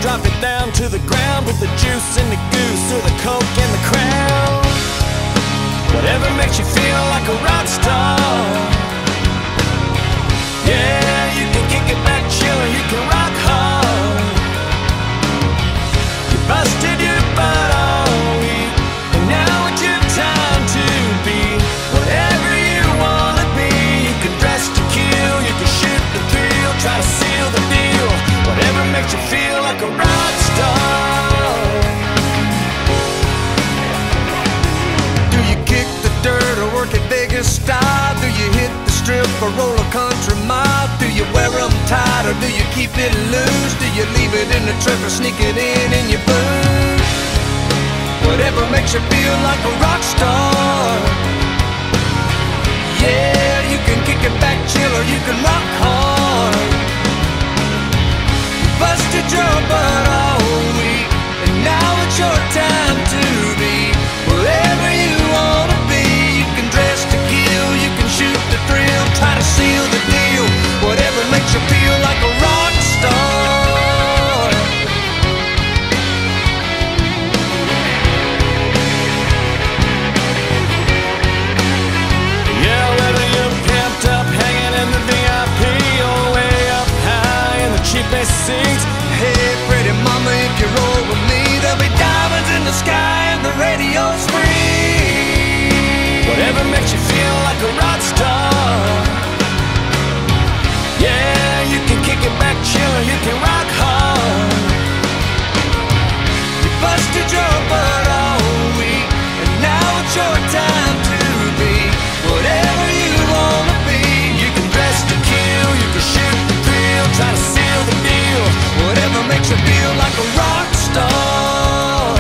drop it down to the ground with the juice and the goose or the coke and the crown. Whatever makes you feel like a rock star. Yeah, you can kick it back, chill, or you can rock hard. You busted your butt all week, and now it's your time to be whatever you wanna be. You can dress to kill, you can shoot the thrill, try to seal the deal. Whatever makes you feel like a rock star. Do you kick the dirt or work at Vegas style? Do you hit the strip or roll a country mile? Do you wear them tight or do you keep it loose? Do you leave it in the truck or sneak it in your boots? Whatever makes you feel like a rock star. Yeah, you can kick it back, chill, or you can rock hard. You busted your butt all week, and now it's your time to be whatever you wanna be. You can dress to kill, you can shoot the thrill, try to seal the deal. Whatever makes you feel like a rock star. Yeah, whether you're camped up, hanging in the VIP, or way up high in the cheapest seats. Hey, pretty mama, if you roll with me, there'll be diamonds in the sky and the radio's free. Whatever makes you feel like a rock star. Yeah, you can kick it back, chill, or you can rock hard. You busted your butt all week, and now it's your time to be whatever you wanna be. You can dress to kill, you can shoot the thrill, try to seal the deal. Whatever makes you feel like a rock star.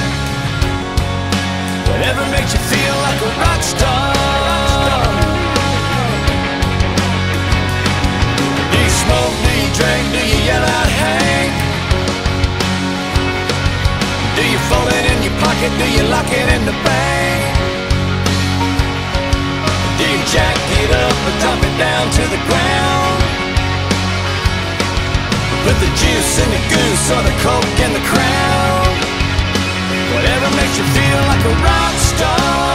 Whatever makes you feel like a rock star. Do you smoke, do you drink, do you yell out Hank? Do you fold it in your pocket, do you lock it in the bank? Do you jack it up or drop it down to the ground? Put the juice in the goose or the coke in the crown. Whatever makes you feel like a rock star.